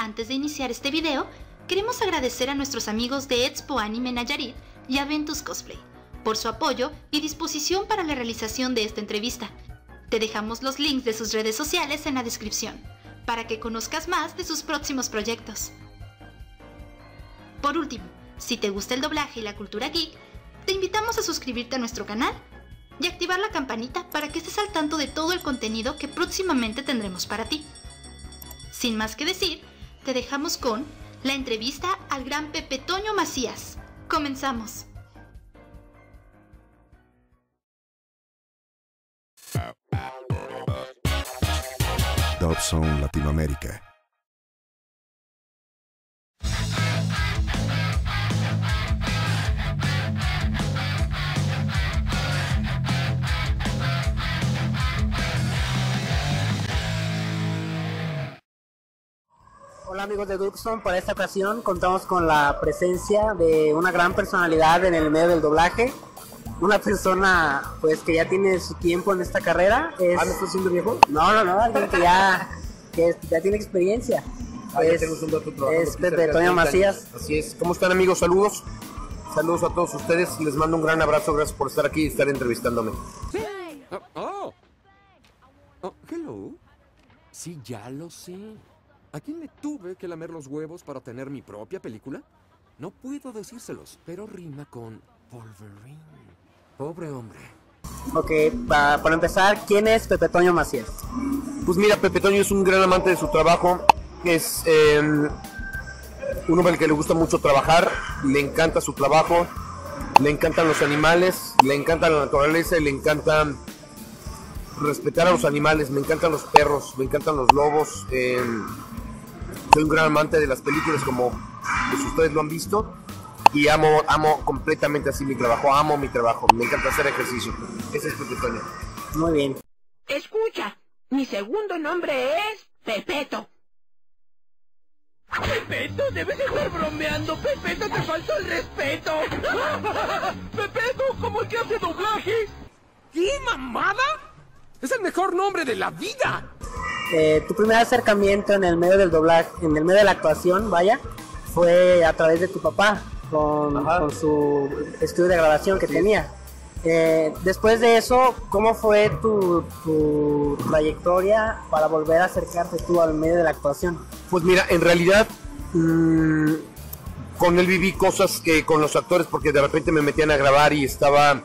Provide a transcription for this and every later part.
Antes de iniciar este video, queremos agradecer a nuestros amigos de Expo Anime Nayarit y Aventus Cosplay por su apoyo y disposición para la realización de esta entrevista. Te dejamos los links de sus redes sociales en la descripción, para que conozcas más de sus próximos proyectos. Por último, si te gusta el doblaje y la cultura geek, te invitamos a suscribirte a nuestro canal y activar la campanita para que estés al tanto de todo el contenido que próximamente tendremos para ti. Sin más que decir, te dejamos con la entrevista al gran Pepe Toño Macías. ¡Comenzamos! Dobson Latinoamérica. Hola amigos de Dobson, para esta ocasión contamos con la presencia de una gran personalidad en el medio del doblaje. Una persona pues que ya tiene su tiempo en esta carrera. ¿Me estás haciendo viejo? No, alguien que ya tiene experiencia. Es Pepe Toño Macías. Así es. ¿Cómo están amigos? Saludos. Saludos a todos ustedes. Les mando un gran abrazo. Gracias por estar aquí y estar entrevistándome. Hello. Sí, ya lo sé. ¿A quién me tuve que lamer los huevos para tener mi propia película? No puedo decírselos, pero rima con Wolverine. Pobre hombre. Ok, para empezar, ¿quién es Pepe Toño Macías? Pues mira, Pepe Toño es un gran amante de su trabajo. Es un hombre al que le gusta mucho trabajar. Le encanta su trabajo. Le encantan los animales. Le encanta la naturaleza y le encanta respetar a los animales. Me encantan los perros. Me encantan los lobos. Soy un gran amante de las películas, como pues, ustedes lo han visto. Y amo completamente así mi trabajo. Amo mi trabajo. Me encanta hacer ejercicio. Ese es Pepe Toño. Muy bien. Escucha, mi segundo nombre es Pepeto. Pepeto, debes estar bromeando. Pepeto, te faltó el respeto. Pepeto, como el que hace doblaje. ¿Qué mamada? Es el mejor nombre de la vida. Tu primer acercamiento en el medio del doblaje, en el medio de la actuación, vaya, fue a través de tu papá, con su estudio de grabación que tenía. Después de eso, ¿cómo fue tu trayectoria para volver a acercarte tú al medio de la actuación? Pues mira, en realidad con él viví cosas que con los actores, porque de repente me metían a grabar y estaba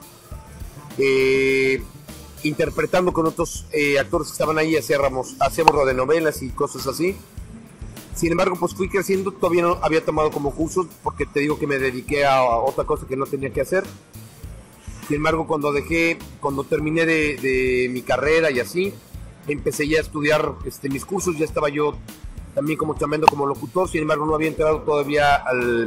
interpretando con otros actores que estaban ahí, hacíamos radionovelas y cosas así. Sin embargo, pues fui creciendo, todavía no había tomado como cursos, porque te digo que me dediqué a otra cosa que no tenía que hacer. Sin embargo, cuando terminé de mi carrera y así, empecé ya a estudiar mis cursos, ya estaba yo también como chambeando como locutor. Sin embargo, no había entrado todavía al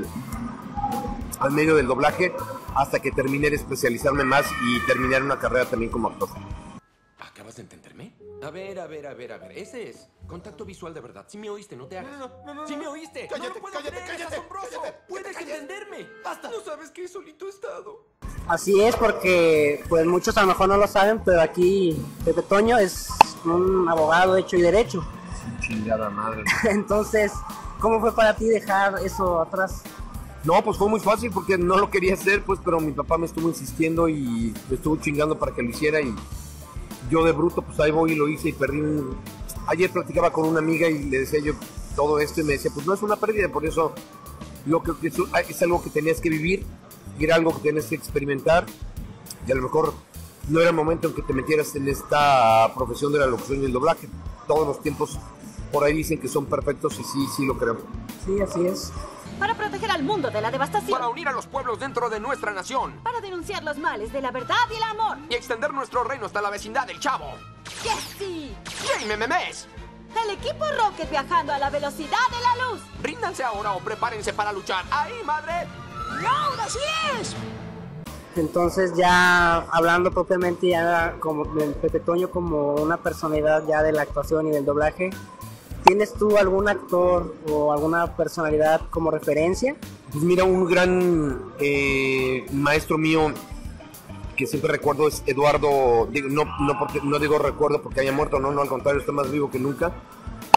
medio del doblaje hasta que terminé de especializarme más y terminar una carrera también como actor. ¿Acabas de entenderme? A ver. Ese es contacto visual de verdad. Si me oíste, no te hagas. No. Si me oíste. Cállate, no lo puedo cállate, creer, cállate, es asombroso. cállate, Puedes cállate. entenderme. Basta. No sabes que solito he estado. Así es, porque pues muchos a lo mejor no lo saben, pero aquí Pepe Toño es un abogado hecho y derecho. Chingada madre. Entonces, ¿cómo fue para ti dejar eso atrás? No, pues fue muy fácil porque no lo quería hacer, pues, pero mi papá me estuvo insistiendo y me estuvo chingando para que lo hiciera y yo de bruto, pues ahí voy y lo hice y perdí Ayer platicaba con una amiga y le decía yo todo esto y me decía, pues no es una pérdida, por eso yo creo que es algo que tenías que vivir y era algo que tenías que experimentar y a lo mejor no era el momento en que te metieras en esta profesión de la locución y el doblaje. Todos los tiempos por ahí dicen que son perfectos y sí lo creo. Sí, así es. Para proteger al mundo de la devastación. Para unir a los pueblos dentro de nuestra nación. Para denunciar los males de la verdad y el amor. Y extender nuestro reino hasta la vecindad del Chavo. ¡Jesse! ¡Memes! El equipo Rocket viajando a la velocidad de la luz. Ríndanse ahora o prepárense para luchar. ¡Ahí, madre! ¡No, así es! Entonces ya hablando propiamente ya como del Pepe Toño como una personalidad ya de la actuación y del doblaje, ¿tienes tú algún actor o alguna personalidad como referencia? Pues mira, un gran maestro mío que siempre recuerdo es Eduardo. No digo recuerdo porque haya muerto, no, al contrario, está más vivo que nunca.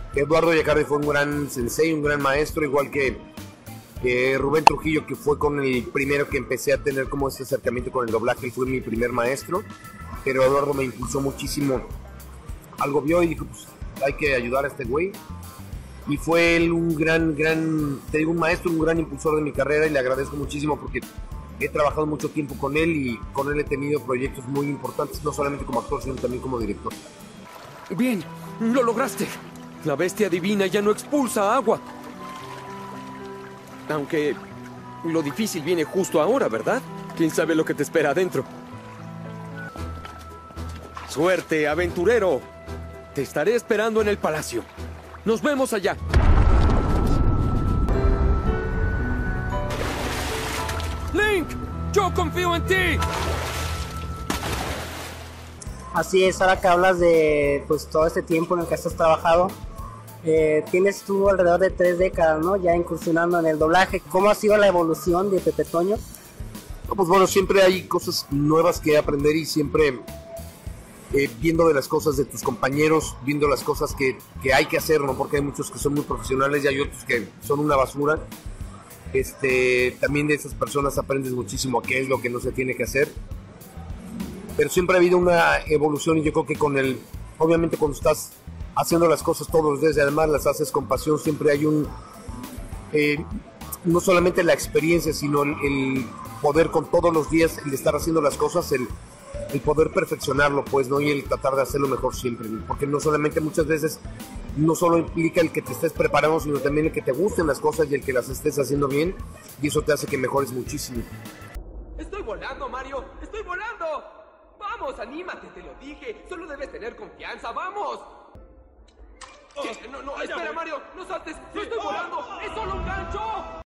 Eduardo Yacardi fue un gran sensei, un gran maestro, igual que Rubén Trujillo, que fue con el primero que empecé a tener como este acercamiento con el doblaje, él fue mi primer maestro, pero Eduardo me impulsó muchísimo. Algo vio y dijo, pues hay que ayudar a este güey. Y fue él un gran, te digo, un maestro, un gran impulsor de mi carrera, y le agradezco muchísimo porque he trabajado mucho tiempo con él y con él he tenido proyectos muy importantes, no solamente como actor, sino también como director. Bien, lo lograste. La bestia divina ya no expulsa agua. Aunque lo difícil viene justo ahora, ¿verdad? ¿Quién sabe lo que te espera adentro? Suerte, aventurero. Te estaré esperando en el palacio. Nos vemos allá. Link, yo confío en ti. Así es, ahora que hablas de pues todo este tiempo en el que has trabajado, tienes tú alrededor de 3 décadas, ¿no? Ya incursionando en el doblaje. ¿Cómo ha sido la evolución de Pepe Toño? No, pues bueno, siempre hay cosas nuevas que aprender y siempre viendo de las cosas de tus compañeros, viendo las cosas que hay que hacer, ¿no? Porque hay muchos que son muy profesionales y hay otros que son una basura. También de esas personas aprendes muchísimo a qué es lo que no se tiene que hacer. Pero siempre ha habido una evolución y yo creo que obviamente cuando estás haciendo las cosas todos los días y además las haces con pasión, siempre hay no solamente la experiencia, sino el poder con todos los días, el estar haciendo las cosas, el poder perfeccionarlo, pues, ¿no? Y el tratar de hacerlo mejor siempre, ¿no? Porque no solamente muchas veces, no solo implica el que te estés preparando, sino también el que te gusten las cosas y el que las estés haciendo bien, y eso te hace que mejores muchísimo. Estoy volando, Mario, estoy volando. Vamos, anímate, te lo dije. Solo debes tener confianza, vamos. ¿Qué? No, espera, Mario, no saltes. No estoy volando, es solo un gancho.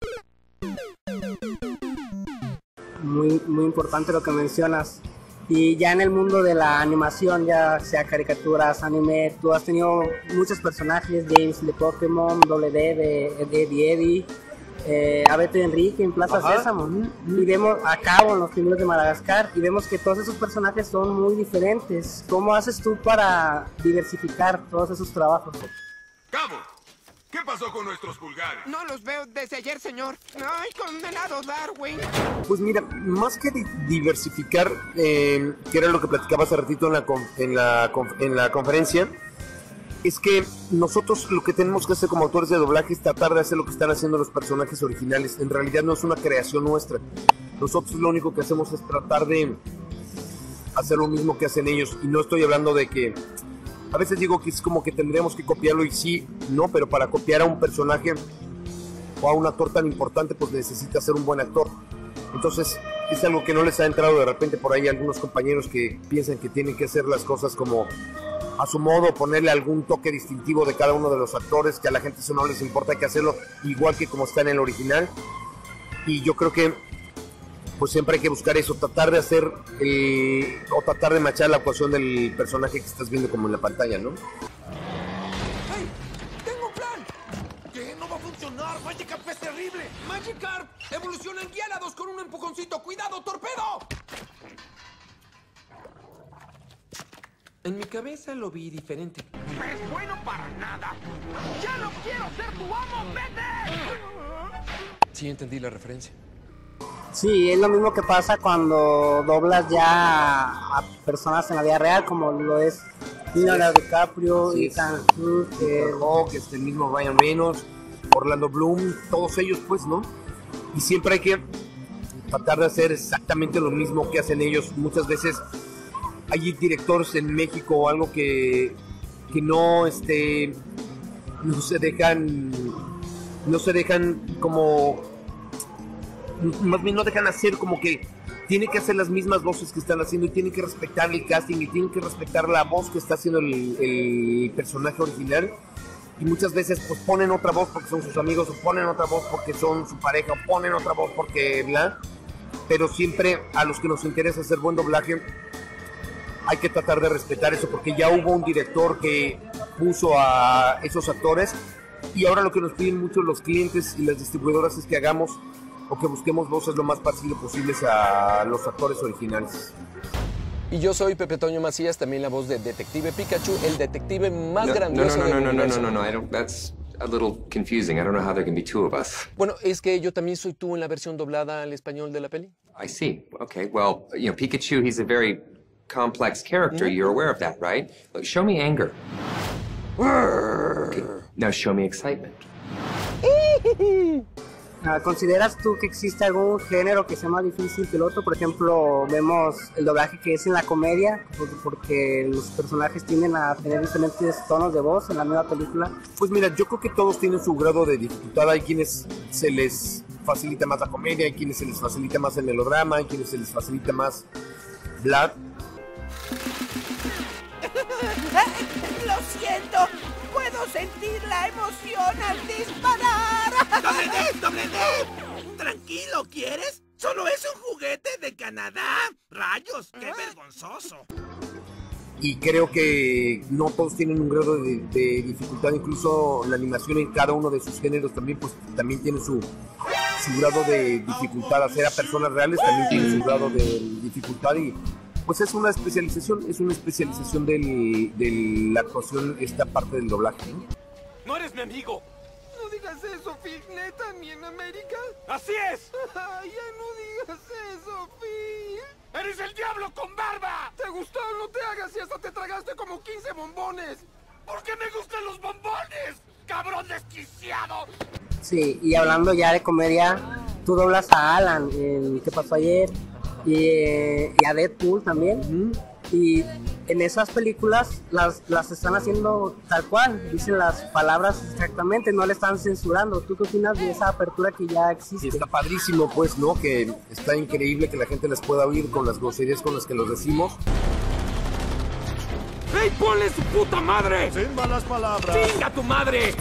Muy importante lo que mencionas. Y ya en el mundo de la animación, ya sea caricaturas, anime, tú has tenido muchos personajes, James de Pokémon, Doble D de Eddie, Abeto y Enrique en Plaza Sésamo, y vemos a Cabo en Los Primeros de Madagascar, y vemos que todos esos personajes son muy diferentes. ¿Cómo haces tú para diversificar todos esos trabajos? Cabo, ¿qué pasó con nuestros pulgares? No los veo desde ayer, señor. ¡Ay, condenado Darwin! Pues mira, más que diversificar, que era lo que platicaba hace ratito en la conferencia, es que nosotros lo que tenemos que hacer como autores de doblaje es tratar de hacer lo que están haciendo los personajes originales. En realidad no es una creación nuestra. Nosotros lo único que hacemos es tratar de hacer lo mismo que hacen ellos. Y no estoy hablando de que... A veces digo que es como que tendríamos que copiarlo y sí, no, pero para copiar a un personaje o a un actor tan importante, pues necesita ser un buen actor. Entonces, es algo que no les ha entrado de repente por ahí a algunos compañeros que piensan que tienen que hacer las cosas como a su modo, ponerle algún toque distintivo de cada uno de los actores, que a la gente eso no les importa, hay que hacerlo igual que como está en el original. Y yo creo que pues siempre hay que buscar eso, tratar de hacer o tratar de machar la actuación del personaje que estás viendo como en la pantalla, ¿no? ¡Hey! ¡Tengo un plan! ¿Qué? ¡No va a funcionar! ¡Magikarp es terrible! ¡Magikarp evoluciona en Gyarados con un empujoncito! ¡Cuidado, torpedo! En mi cabeza lo vi diferente. ¡Es bueno para nada! ¡Ya no quiero ser tu amo! ¡Vete! Sí, entendí la referencia. Sí, es lo mismo que pasa cuando doblas ya a personas en la vida real, como lo es Leonardo DiCaprio, Ethan Hawke, el mismo Ryan Reynolds, Orlando Bloom, todos ellos, pues, ¿no? Y siempre hay que tratar de hacer exactamente lo mismo que hacen ellos. Muchas veces hay directores en México o algo que no se dejan como, más bien no dejan hacer, como que tienen que hacer las mismas voces que están haciendo y tienen que respetar el casting y tienen que respetar la voz que está haciendo el personaje original. Y muchas veces pues ponen otra voz porque son sus amigos, o ponen otra voz porque son su pareja, o ponen otra voz porque bla. Pero siempre a los que nos interesa hacer buen doblaje hay que tratar de respetar eso, porque ya hubo un director que puso a esos actores, y ahora lo que nos piden mucho los clientes y las distribuidoras es que hagamos o que busquemos voces lo más parecido posibles a los actores originales. Y yo soy Pepe Toño Macías, también la voz de Detective Pikachu, el detective más grandioso del universo. No. That's a little confusing. I don't know how there can be two of us. Bueno, es que yo también soy tú en la versión doblada al español de la peli. I see. Okay, well, Pikachu, he's a very complex character. You're aware of that, right? Look, show me anger. Okay, now show me excitement. ¿Consideras tú que existe algún género que sea más difícil que el otro? Por ejemplo, vemos el doblaje que es en la comedia, porque los personajes tienden a tener diferentes tonos de voz en la misma película. Pues mira, yo creo que todos tienen su grado de dificultad. Hay quienes se les facilita más la comedia, hay quienes se les facilita más el melodrama, hay quienes se les facilita más Vlad. ¡Lo siento! ¡Puedo sentir la emoción al disparar! ¡Doble D! Tranquilo, ¿quieres? ¡Solo es un juguete de Canadá! ¡Rayos! ¡Qué vergonzoso! Y creo que no todos tienen un grado de dificultad, incluso la animación en cada uno de sus géneros también, pues, también tiene su grado de dificultad. Hacer a personas reales también tiene su grado de dificultad y pues es una especialización de la actuación, esta parte del doblaje, ¿no? ¡No eres mi amigo! No digas eso, Phil. ¿Neta, ni en América? ¡Así es! Ay, ya no digas eso, Phil. ¡Eres el diablo con barba! ¿Te gustó? No te hagas y hasta te tragaste como 15 bombones. ¿Por qué me gustan los bombones? ¡Cabrón desquiciado! Sí, y hablando ya de comedia, tú doblas a Alan en ¿Qué pasó ayer? Y a Deadpool también. Y en esas películas las están haciendo tal cual, dicen las palabras exactamente, no le están censurando. ¿Tú qué opinas de esa apertura que ya existe? Y está padrísimo, pues, ¿no? Que está increíble que la gente les pueda oír con las groserías con las que los decimos. ¡Ey, ponle su puta madre! Sin malas palabras. ¡Chinga tu madre!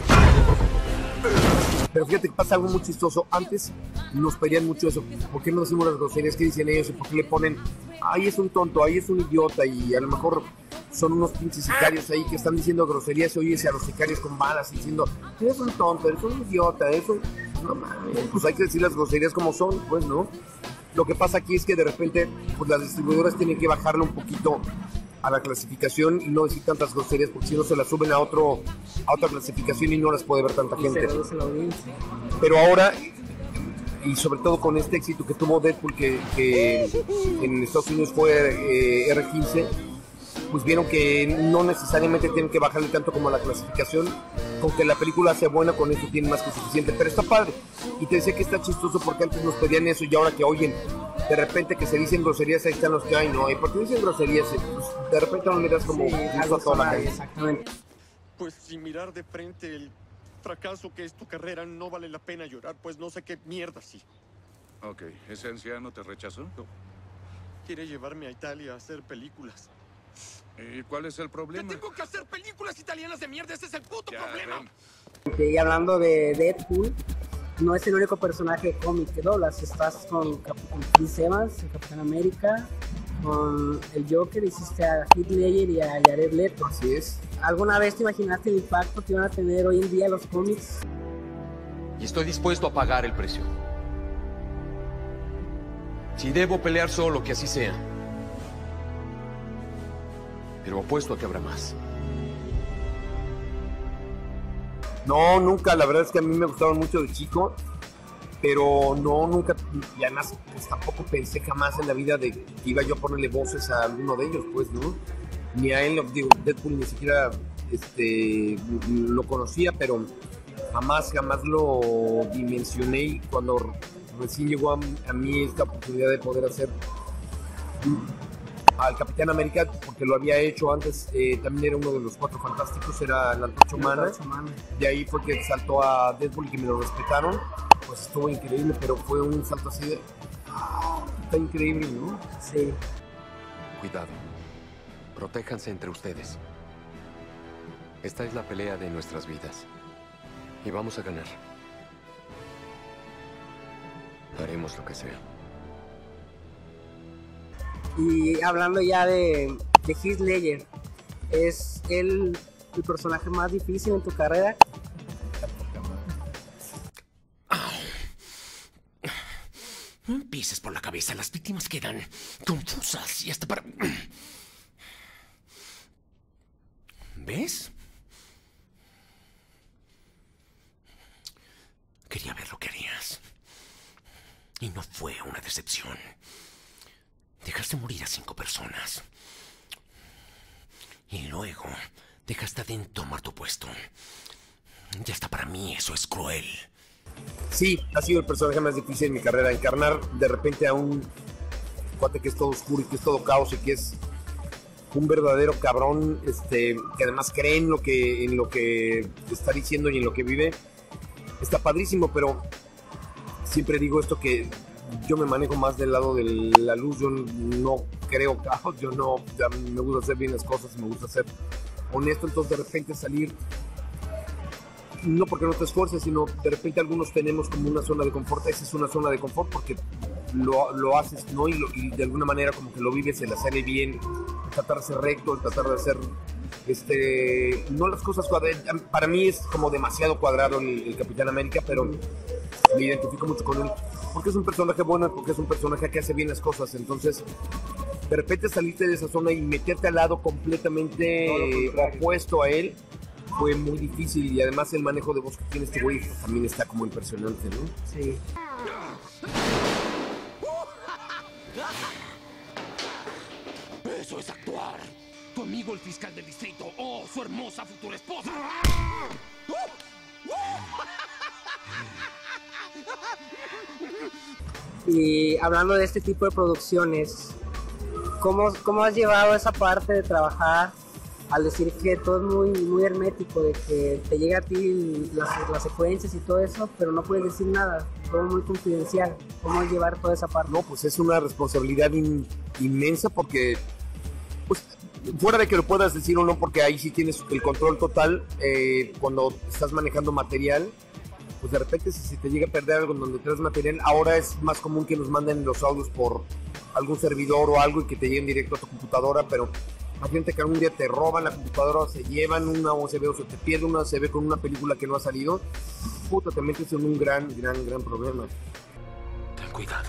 Pero fíjate que pasa algo muy chistoso. Antes nos pedían mucho eso. ¿Por qué no decimos las groserías? ¿Qué dicen ellos? ¿Y por qué le ponen, ay, es un tonto, ay, es un idiota? Y a lo mejor son unos pinches sicarios ahí que están diciendo groserías y oyes a los sicarios con balas diciendo, eres un tonto, eres un idiota, eso. No mames, pues hay que decir las groserías como son, pues, ¿no? Lo que pasa aquí es que de repente, pues las distribuidoras tienen que bajarle un poquito a la clasificación y no decir tantas groserías, porque si no se las suben a otra clasificación y no las puede ver tanta gente. Pero ahora, y sobre todo con este éxito que tuvo Deadpool, que en Estados Unidos fue R15, pues vieron que no necesariamente tienen que bajarle tanto como a la clasificación. Con que la película sea buena, con eso tiene más que suficiente, pero está padre. Y te decía que está chistoso porque antes nos pedían eso y ahora que oyen de repente que se dicen groserías, ahí están los que, ay no, ¿y por qué dicen groserías? Pues de repente no miras como a toda la gente. Exactamente. Pues sin mirar de frente el fracaso que es tu carrera, no vale la pena llorar, pues no sé qué mierda sí. Ok, ¿ese anciano te rechazó? No. Quiere llevarme a Italia a hacer películas. ¿Y cuál es el problema? ¡Que tengo que hacer películas italianas de mierda! ¡Ese es el puto problema! Y hablando de Deadpool, no es el único personaje cómic que doblas. Estás con Chris Evans, el Capitán América, con el Joker, hiciste a Heath Ledger y a Jared Leto. Así es. ¿Alguna vez te imaginaste el impacto que van a tener hoy en día los cómics? Y estoy dispuesto a pagar el precio. Si debo pelear solo, que así sea. Pero apuesto a que habrá más. No, nunca, la verdad es que a mí me gustaban mucho de chico, pero no, nunca, y además pues, tampoco pensé jamás en la vida de que iba yo a ponerle voces a alguno de ellos, pues, ¿no? Ni a él, digo, Deadpool ni siquiera lo conocía, pero jamás lo dimensioné, y cuando recién llegó a mí esta oportunidad de poder hacer al Capitán América, porque lo había hecho antes, también era uno de los Cuatro Fantásticos, era la Antorcha Humana. De ahí fue que saltó a Deadpool y que me lo respetaron. Pues estuvo increíble, pero fue un salto así de... Está increíble, ¿no? Sí. Cuidado. Protéjanse entre ustedes. Esta es la pelea de nuestras vidas. Y vamos a ganar. Haremos lo que sea. Y hablando ya de Heath Ledger, ¿es él el personaje más difícil en tu carrera? atravieses por la cabeza, las víctimas quedan confusas y hasta para... ¿Ves? Quería ver lo que harías. Y no fue una decepción. Dejaste morir a 5 personas. Y luego dejaste a Dean tomar tu puesto. Y hasta para mí eso es cruel. Sí, ha sido el personaje más difícil en mi carrera. Encarnar de repente a un cuate que es todo oscuro y que es todo caos y que es un verdadero cabrón, que además cree en lo que está diciendo y en lo que vive. Está padrísimo, pero siempre digo esto, que yo me manejo más del lado de la luz. Yo no creo caos, me gusta hacer bien las cosas, me gusta ser honesto. Entonces de repente salir, no porque no te esfuerces, sino de repente algunos tenemos como una zona de confort. Esa es una zona de confort porque lo haces, ¿no? Y de alguna manera como que lo vives, se la sale bien, tratar de ser recto, tratar de hacer no las cosas cuadradas. Para mí es como demasiado cuadrado el Capitán América, pero me identifico mucho con él porque es un personaje bueno y porque es un personaje que hace bien las cosas. Entonces de repente salirte de esa zona y meterte al lado completamente opuesto a él fue muy difícil. Y además el manejo de voz que tiene este güey también está como impresionante, ¿no? Sí. Eso es actuar. Tu amigo el fiscal del distrito. Oh, su hermosa futura esposa. Y hablando de este tipo de producciones, ¿cómo has llevado esa parte de trabajar al decir que todo es muy, muy hermético, de que te llega a ti las secuencias y todo eso, pero no puedes decir nada, todo muy confidencial? ¿Cómo llevar toda esa parte? No, pues es una responsabilidad inmensa porque, pues, fuera de que lo puedas decir o no, porque ahí sí tienes el control total, cuando estás manejando material, pues de repente si te llega a perder algo en donde traes material, ahora es más común que nos manden los audios por algún servidor o algo y que te lleguen directo a tu computadora, pero imagínate que algún día te roban la computadora o se llevan una USB o se te pierde una USB con una película que no ha salido, puta, te metes en un gran problema. Ten cuidado.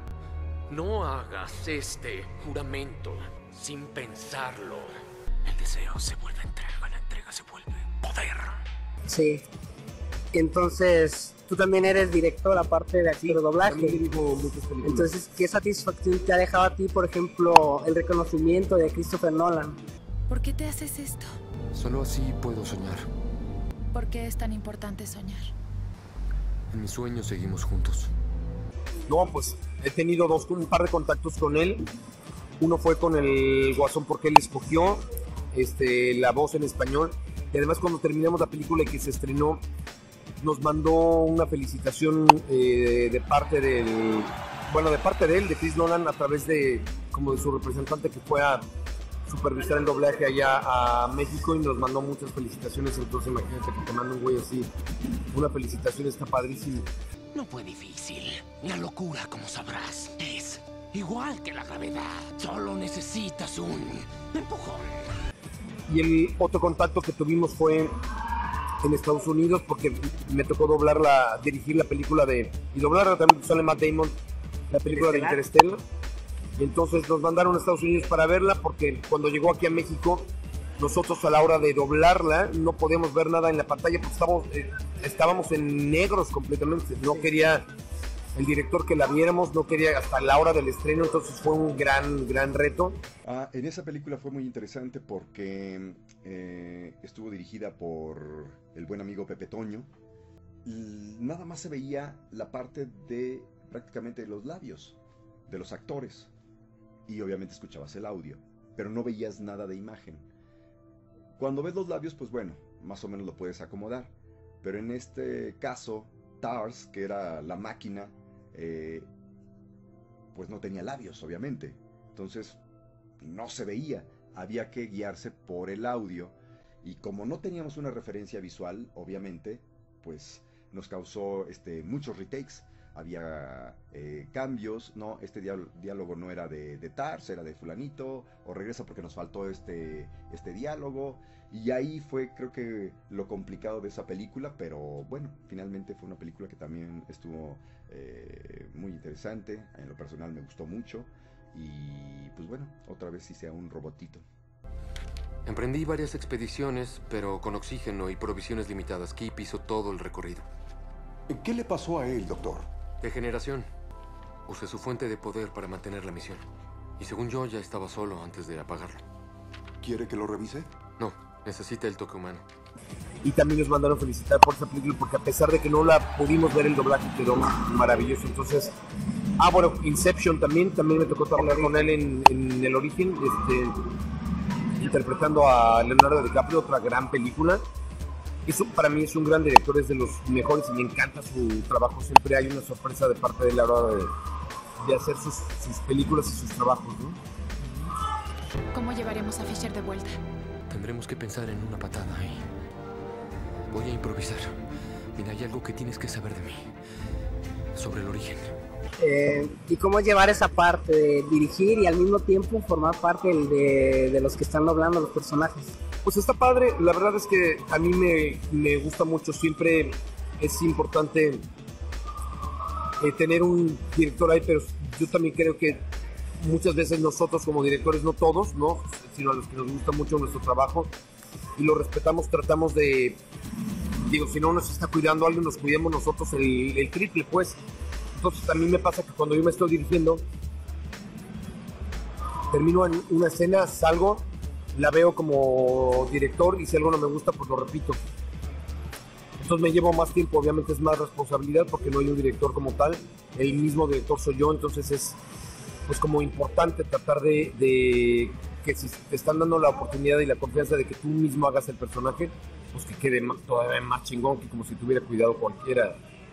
No hagas este juramento sin pensarlo. El deseo se vuelve entrega, la entrega se vuelve poder. Sí. Entonces, tú también eres director, aparte de actor de doblaje. Entonces, ¿qué satisfacción te ha dejado a ti, por ejemplo, el reconocimiento de Christopher Nolan? ¿Por qué te haces esto? Solo así puedo soñar. ¿Por qué es tan importante soñar? En mis sueños seguimos juntos. No, pues he tenido un par de contactos con él. Uno fue con el Guasón porque él escogió la voz en español. Y además cuando terminamos la película y que se estrenó, nos mandó una felicitación de parte de él, de Chris Nolan, a través de su representante que fue a supervisar el doblaje allá a México, y nos mandó muchas felicitaciones. Entonces imagínate que te manda un güey así una felicitación, está padrísimo. No fue difícil. La locura, como sabrás, es igual que la gravedad. Solo necesitas un empujón. Y el otro contacto que tuvimos fue en Estados Unidos, porque me tocó dirigir la película y doblarla también, sale Matt Damon, la película de Interstellar. Y entonces nos mandaron a Estados Unidos para verla, porque cuando llegó aquí a México, nosotros a la hora de doblarla no podíamos ver nada en la pantalla, porque estábamos en negros completamente. No quería el director que la viéramos, no quería hasta la hora del estreno, entonces fue un gran reto. En esa película fue muy interesante porque estuvo dirigida por el buen amigo Pepe Toño. Nada más se veía la parte de prácticamente los labios de los actores, y obviamente escuchabas el audio, pero no veías nada de imagen. Cuando ves los labios, pues bueno, más o menos lo puedes acomodar, pero en este caso TARS, que era la máquina, pues no tenía labios, obviamente, entonces no se veía, había que guiarse por el audio, y como no teníamos una referencia visual, obviamente, pues nos causó muchos retakes. había cambios, ¿no? Este diálogo no era de Tars, era de fulanito, o regresa porque nos faltó este diálogo. Y ahí fue, creo que, lo complicado de esa película, pero bueno, finalmente fue una película que también estuvo muy interesante. En lo personal me gustó mucho. Y pues bueno, otra vez hice a un robotito. Emprendí varias expediciones, pero con oxígeno y provisiones limitadas. Kip hizo todo el recorrido. ¿Qué le pasó a él, doctor? Degeneración. Usé su fuente de poder para mantener la misión. Y según yo, ya estaba solo antes de apagarlo. ¿Quiere que lo revise? No, necesita el toque humano. Y también nos mandaron felicitar por esta película, porque a pesar de que no la pudimos ver, el doblaje quedó maravilloso. Entonces, bueno, Inception también me tocó hablar con él en el origen, interpretando a Leonardo DiCaprio, otra gran película. Eso para mí es un gran director, es de los mejores y me encanta su trabajo. Siempre hay una sorpresa de parte de él a la hora de hacer sus películas y sus trabajos, ¿no? ¿Cómo llevaremos a Fisher de vuelta? Tendremos que pensar en una patada ahí. Voy a improvisar. Mira, hay algo que tienes que saber de mí. Sobre el origen. ¿Y cómo llevar esa parte de dirigir y al mismo tiempo formar parte de los que están doblando los personajes? Pues está padre, la verdad es que a mí me gusta mucho, siempre es importante tener un director ahí, pero yo también creo que muchas veces nosotros como directores, no todos, ¿no? Sino a los que nos gusta mucho nuestro trabajo y lo respetamos, tratamos de, si no nos está cuidando alguien, nos cuidemos nosotros el triple, pues. Entonces a mí me pasa que cuando yo me estoy dirigiendo, termino en una escena, salgo, la veo como director y si algo no me gusta, pues lo repito. Entonces me llevo más tiempo, obviamente es más responsabilidad porque no hay un director como tal, el mismo director soy yo, entonces es pues como importante tratar de que si te están dando la oportunidad y la confianza de que tú mismo hagas el personaje, pues que quede todavía más chingón que como si tuviera cuidado cualquiera.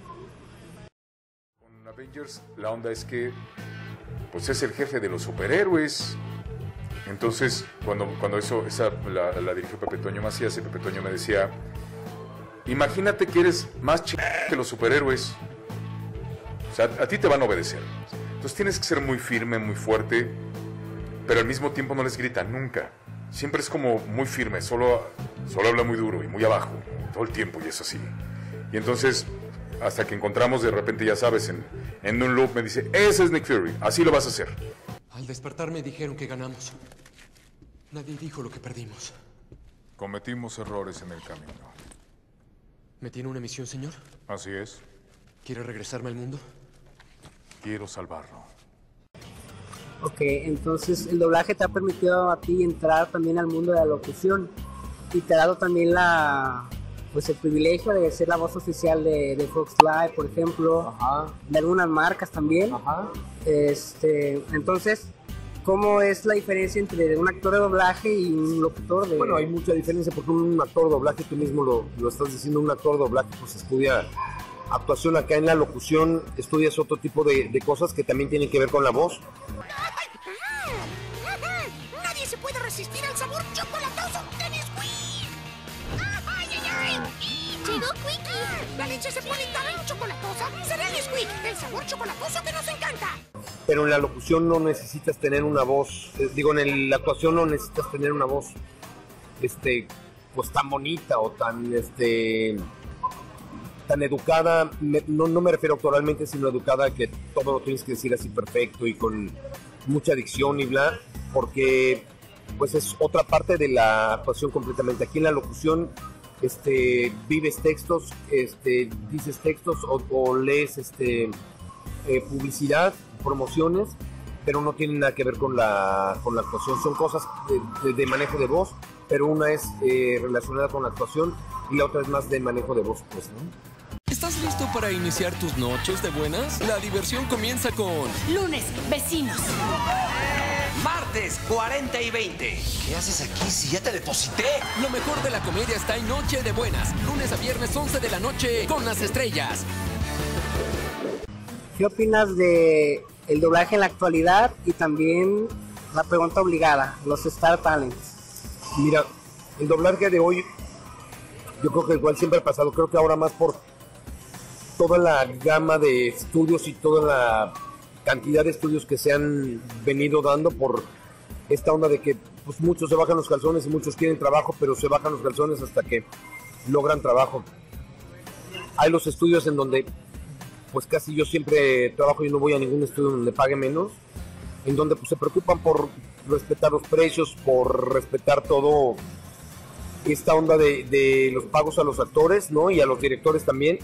Con Avengers la onda es que pues es el jefe de los superhéroes. Entonces, cuando la dirigió Pepe Toño Macías, y Pepe Toño me decía, imagínate que eres más chingón que los superhéroes. O sea, a ti te van a obedecer. Entonces tienes que ser muy firme, muy fuerte, pero al mismo tiempo no les grita nunca. Siempre es como muy firme, solo habla muy duro y muy abajo, todo el tiempo, y es así. Y entonces, hasta que encontramos de repente, ya sabes, en un loop me dice, ese es Nick Fury, así lo vas a hacer. Al despertar me dijeron que ganamos. Nadie dijo lo que perdimos. Cometimos errores en el camino. ¿Me tiene una misión, señor? Así es. ¿Quiere regresarme al mundo? Quiero salvarlo. Ok, entonces el doblaje te ha permitido a ti entrar también al mundo de la locución y te ha dado también el privilegio de ser la voz oficial de Fox Live, por ejemplo, de algunas marcas también. Entonces, ¿cómo es la diferencia entre un actor de doblaje y un locutor de...? Bueno, hay mucha diferencia porque un actor de doblaje, tú mismo lo estás diciendo, un actor de doblaje pues estudia actuación. Acá en la locución estudias otro tipo de cosas que también tienen que ver con la voz. Nadie se puede resistir al sabor chocolatoso de Nesquik. ¡Ay, ay, ay! ¡Llegó Quickie! La leche se pone tan chocolatosa. Será Nesquik, el sabor chocolatoso que nos encanta. Pero en la locución no necesitas tener una voz, en la actuación no necesitas tener una voz, pues tan bonita o tan educada, no me refiero actoralmente, sino educada, que todo lo tienes que decir así perfecto y con mucha dicción y bla, porque pues es otra parte de la actuación completamente. Aquí en la locución vives textos, dices textos o lees publicidad, promociones, pero no tienen nada que ver con la actuación. Son cosas de manejo de voz, pero una es relacionada con la actuación y la otra es más de manejo de voz, pues, ¿no? ¿Estás listo para iniciar tus noches de buenas? La diversión comienza con... Lunes, vecinos. Martes, 40 y 20. ¿Qué haces aquí si ya te deposité? Lo mejor de la comedia está en Noche de Buenas. Lunes a viernes, 11 de la noche, con las estrellas. ¿Qué opinas de el doblaje en la actualidad y también la pregunta obligada, los Star Talents? Mira, el doblaje de hoy, yo creo que igual siempre ha pasado, creo que ahora más por toda la gama de estudios y toda la cantidad de estudios que se han venido dando por esta onda de que pues muchos se bajan los calzones y muchos quieren trabajo, pero se bajan los calzones hasta que logran trabajo. Hay los estudios en donde pues casi yo siempre trabajo y no voy a ningún estudio donde pague menos, en donde pues se preocupan por respetar los precios, por respetar todo esta onda de los pagos a los actores, ¿no? Y a los directores también.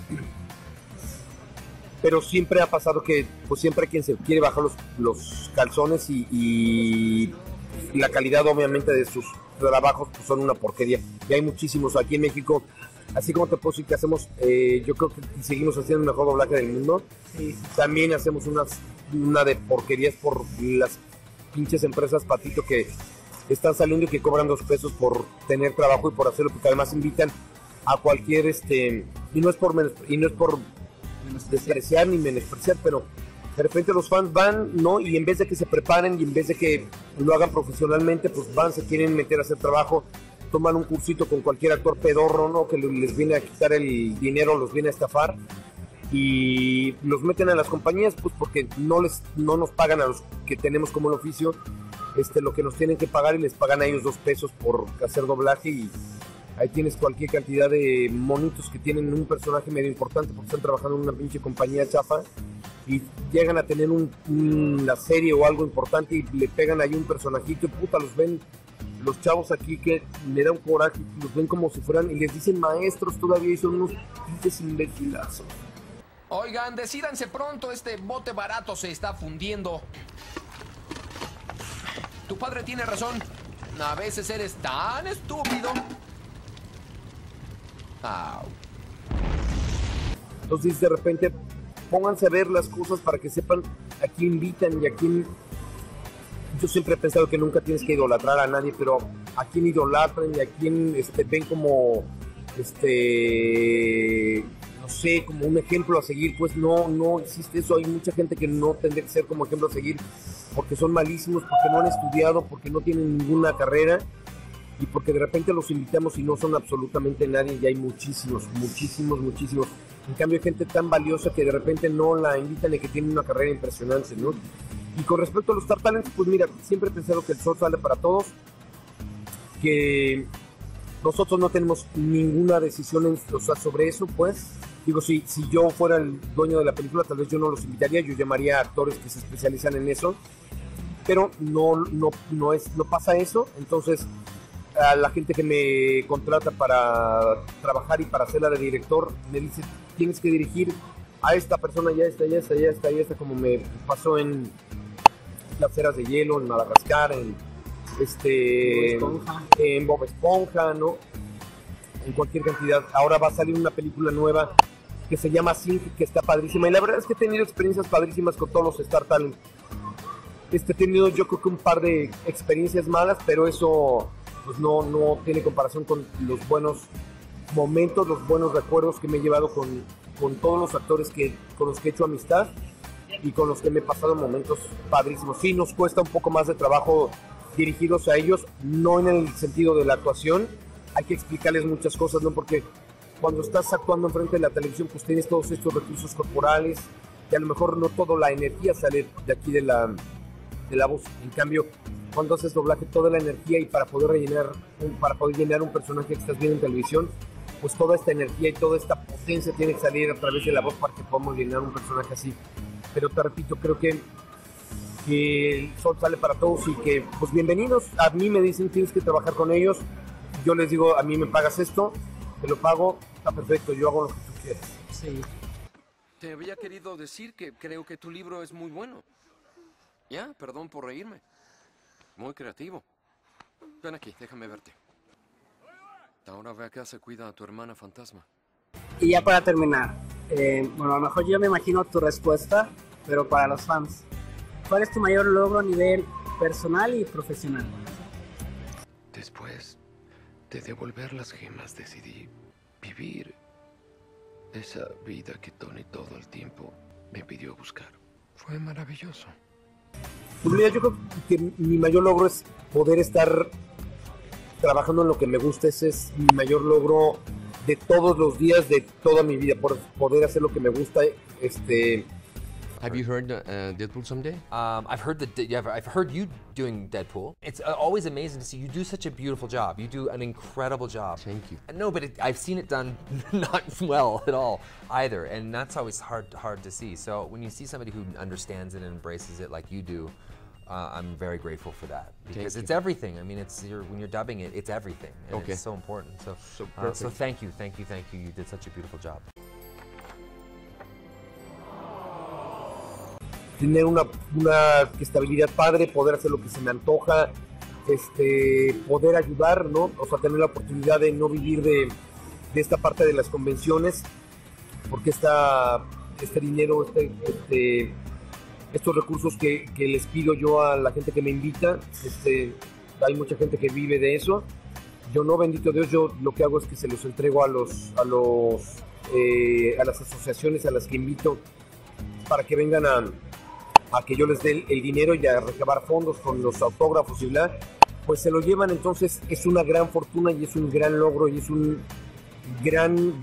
Pero siempre ha pasado que pues siempre hay quien se quiere bajar los calzones y la calidad obviamente de sus trabajos pues son una porquería. Y hay muchísimos aquí en México, así como te puedo decir que hacemos, yo creo que seguimos haciendo el mejor doblaje del mundo. Sí. También hacemos una de porquerías por las pinches empresas patito que están saliendo y que cobran 2 pesos por tener trabajo y por hacerlo, porque además invitan a cualquier y no es por despreciar ni menospreciar, pero de repente los fans van, ¿no? Y en vez de que se preparen y en vez de que lo hagan profesionalmente, pues van, se quieren meter a hacer trabajo, toman un cursito con cualquier actor pedorro, ¿no? Que les viene a quitar el dinero, los viene a estafar y los meten a las compañías, pues porque no nos pagan a los que tenemos como el oficio lo que nos tienen que pagar, y les pagan a ellos 2 pesos por hacer doblaje, y ahí tienes cualquier cantidad de monitos que tienen un personaje medio importante porque están trabajando en una pinche compañía chafa y llegan a tener una serie o algo importante y le pegan ahí un personajito y puta, los ven los chavos aquí que me da un coraje, los ven como si fueran y les dicen maestros todavía y son unos pinches imbecilazos. Oigan, decídanse pronto, este bote barato se está fundiendo. Tu padre tiene razón. A veces eres tan estúpido. Au. Entonces de repente pónganse a ver las cosas para que sepan a quién invitan y a quién. Yo siempre he pensado que nunca tienes que idolatrar a nadie, pero a quién idolatran y a quién ven como no sé, como un ejemplo a seguir. Pues no existe eso. Hay mucha gente que no tendría que ser como ejemplo a seguir porque son malísimos, porque no han estudiado, porque no tienen ninguna carrera y porque de repente los invitamos y no son absolutamente nadie, y hay muchísimos. En cambio hay gente tan valiosa que de repente no la invitan y que tiene una carrera impresionante, ¿no? Y con respecto a los Star Talents, pues mira, siempre he pensado que el sol sale para todos, que nosotros no tenemos ninguna decisión sobre eso, pues. Digo, si yo fuera el dueño de la película, tal vez yo no los invitaría, yo llamaría a actores que se especializan en eso, pero no pasa eso. Entonces a la gente que me contrata para trabajar y para hacerla de director me dice, tienes que dirigir a esta persona, ya esta, como me pasó en Las Eras de Hielo, en Madagascar, en Bob Esponja, ¿no? En cualquier cantidad. Ahora va a salir una película nueva que se llama Sing, que está padrísima, y la verdad es que he tenido experiencias padrísimas con todos los Star Talent. He tenido yo creo que un par de experiencias malas, pero eso pues no tiene comparación con los buenos momentos, los buenos recuerdos que me he llevado con todos los actores con los que he hecho amistad y con los que me he pasado momentos padrísimos. Sí, nos cuesta un poco más de trabajo dirigirlos a ellos, no en el sentido de la actuación, hay que explicarles muchas cosas, ¿no? Porque cuando estás actuando enfrente de la televisión, pues tienes todos estos recursos corporales y a lo mejor no toda la energía sale de aquí de la voz. En cambio, cuando haces doblaje, toda la energía, y para poder llenar un personaje que estás viendo en televisión, pues toda esta energía y toda esta potencia tiene que salir a través de la voz para que podamos llenar un personaje así. Pero te repito, creo que el sol sale para todos y que, pues bienvenidos. A mí me dicen, tienes que trabajar con ellos. Yo les digo, a mí me pagas esto, te lo pago, está perfecto, yo hago lo que tú quieras. Sí. Te había querido decir que creo que tu libro es muy bueno. Ya, perdón por reírme. Muy creativo. Ven aquí, déjame verte. Ahora ve a casa, cuida a tu hermana fantasma. Y ya para terminar, bueno, a lo mejor yo me imagino tu respuesta, pero para los fans, ¿cuál es tu mayor logro a nivel personal y profesional? Después de devolver las gemas, decidí vivir esa vida que Tony todo el tiempo me pidió buscar. Fue maravilloso. Pues mira, yo creo que mi mayor logro es poder estar trabajando en lo que me gusta. Ese es mi mayor logro de todos los días, de toda mi vida, por poder hacer lo que me gusta. Have you heard Deadpool someday? I've heard I've heard you doing Deadpool. It's always amazing to see you do such a beautiful job. You do an incredible job. Thank you. No, but I've seen it done not well at all either, and that's always hard to see. So when you see somebody who understands it and embraces it like you do, I'm very grateful for that, because it's everything. I mean, when you're dubbing it, it's everything, and Okay. it's so important. So thank you. You did such a beautiful job. Tener una estabilidad padre, poder hacer lo que se me antoja, poder ayudar, ¿no? O sea, tener la oportunidad de no vivir de esta parte de las convenciones, porque este dinero, estos recursos que les pido yo a la gente que me invita, hay mucha gente que vive de eso. Yo no, bendito Dios, yo lo que hago es que se los entrego a las asociaciones a las que invito para que vengan a que yo les dé el dinero y a recabar fondos con los autógrafos y bla, pues se lo llevan. Entonces es una gran fortuna y es un gran logro y es un gran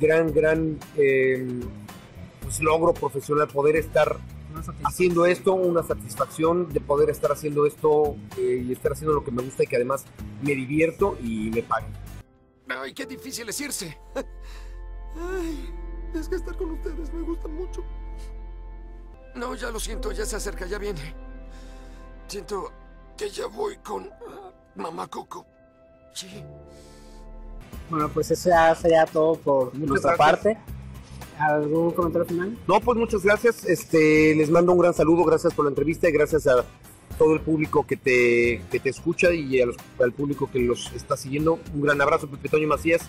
pues logro profesional poder estar haciendo esto, una satisfacción de poder estar haciendo esto y estar haciendo lo que me gusta y que además me divierto y me paguen. Ay, qué difícil es irse. Ay, es que estar con ustedes me gusta mucho. No, ya lo siento, ya se acerca, ya viene. Siento que ya voy con Mamá Coco. Sí. Bueno, pues eso ya sería todo por nuestra parte. ¿Algún comentario final? No, pues muchas gracias. Les mando un gran saludo, gracias por la entrevista y gracias a todo el público que te escucha y al público que los está siguiendo. Un gran abrazo, Pepe Toño Macías.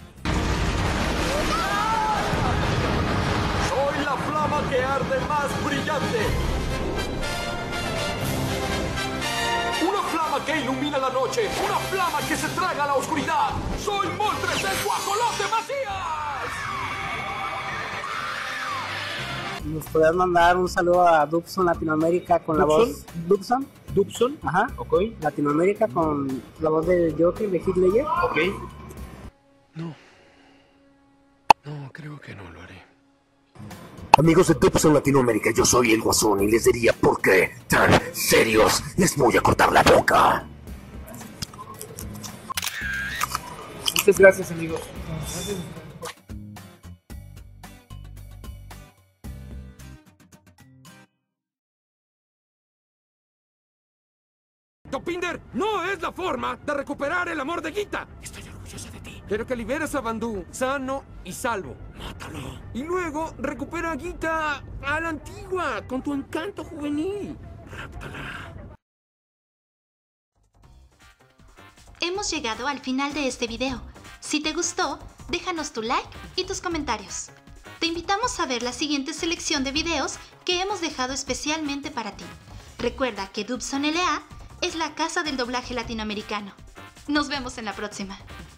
Soy la flama que arde más brillante. Una flama que ilumina la noche. Una flama que se traga la oscuridad. Soy Moltres el Guajolote Macías. ¿Nos podrías mandar un saludo a Dubson Latinoamérica con la voz... ¿Dubson? Dubson. Ajá. Ok. Latinoamérica con la voz del Joker, de Heath Ledger. Ok. No, creo que no lo haré. Amigos de Dubson Latinoamérica, yo soy el Guasón y les diría, ¿por qué tan serios? Les voy a cortar la boca. Muchas gracias, amigos. Gracias. Dopinder no es la forma de recuperar el amor de Gita. Estoy orgullosa de ti. Quiero que liberes a Bandú sano y salvo. Mátalo. Y luego recupera a Gita a la antigua, con tu encanto juvenil. Ráptala. Hemos llegado al final de este video. Si te gustó, déjanos tu like y tus comentarios. Te invitamos a ver la siguiente selección de videos que hemos dejado especialmente para ti. Recuerda que Dubson LA es la casa del doblaje latinoamericano. Nos vemos en la próxima.